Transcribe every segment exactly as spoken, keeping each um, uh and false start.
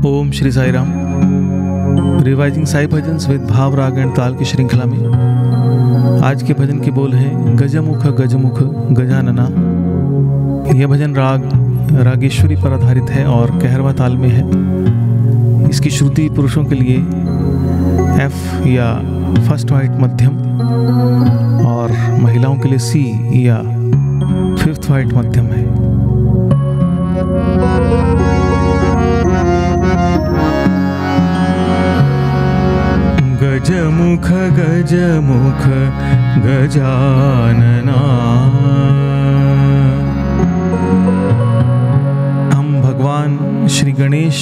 Om Shri Sai Ram. Revising Sai bhajans with bhav raag and ताल की श्रृंखला में आज के भजन के बोल हैं गजमुख गजमुख गजानना। यह भजन राग रागेश्वरी पर आधारित है और कहरवा ताल में है। इसकी श्रुति पुरुषों के लिए एफ या फर्स्ट वाइट मध्यम और महिलाओं के लिए सी या फिफ्थ वाइट मध्यम है। गजमुख गजमुख गजानना। हम भगवान श्री गणेश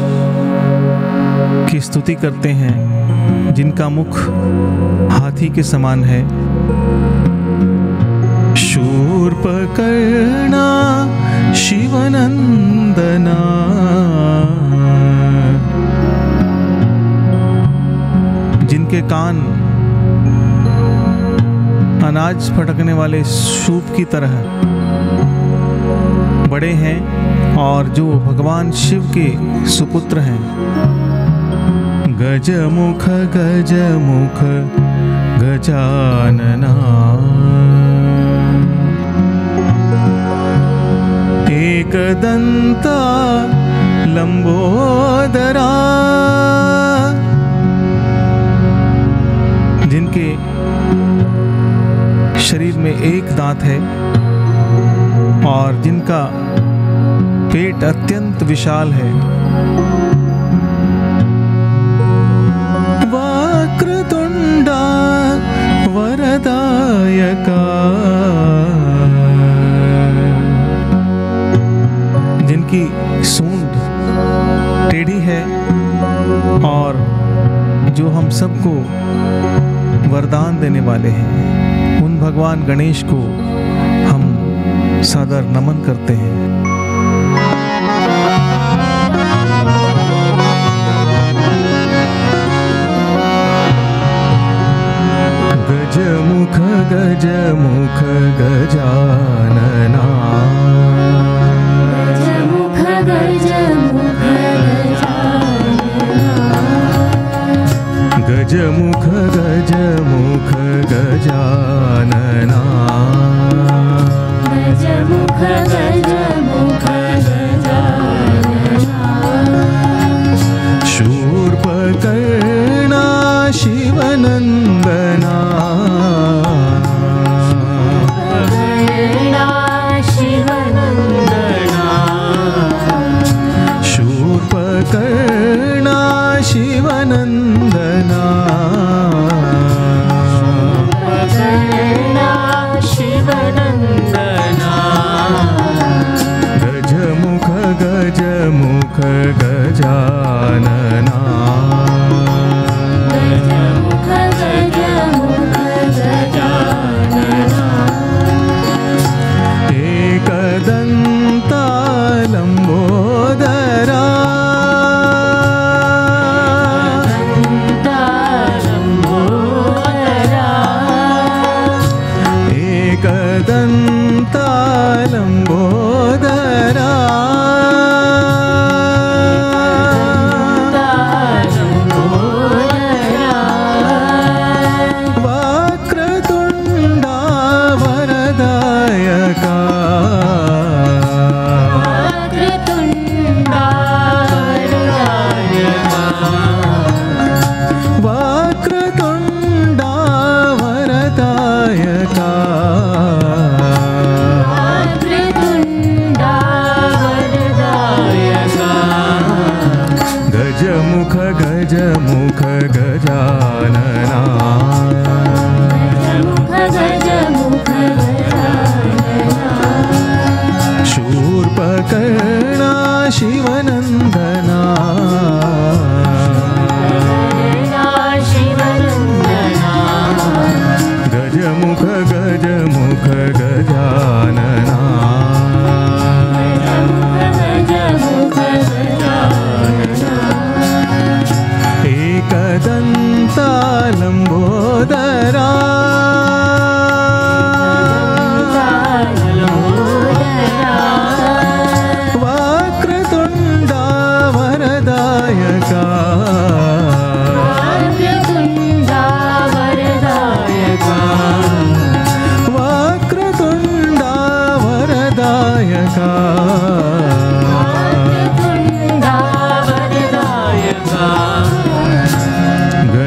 की स्तुति करते हैं जिनका मुख हाथी के समान है। शूर्पकर्णा शिवनंदना। जिनके कान अनाज फटकने वाले सूप की तरह बड़े हैं और जो भगवान शिव के सुपुत्र हैं। गजमुख गजमुख गजानना। एकदंता लंबोदरा। जिनके शरीर में एक दांत है और जिनका पेट अत्यंत विशाल है। वक्रतुंडा वरदायका। जिनकी सूंड टेढ़ी है और जो हम सबको वरदान देने वाले हैं, उन भगवान गणेश को हम सादर नमन करते हैं। गजमुख गजमुख गजानना। गजमुख गजमुख गजानना। गजमुख गजमुख गजानना। गजमुख गजमुख गजानना। शूर्पकर्णा शिवनंदना। शूर्पकर्णा शिवनंदना। शूर्पकर्णा शिवनंदना। शूर्पकर्णा शिवनंदना। गजमुख गजमुख गजानना। गजमुख गजमुख गजानना। एकदंता लंबोदरा। एकदंता लंबोदरा। वक्रतुंडा वरदायका। वक्रतुंडा वरदायका। गजमुख गजमुख गजानना। गजमुख गजमुख गजानना। शूर्पकर्णा शिवनंदना। शिवनंदना। गजमुख गजमुख गजानना। गजमुख गजमुख एकदंता लंबोदरा। वक्रतुंड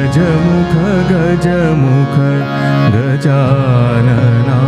गजमुख गजमुख गजानना।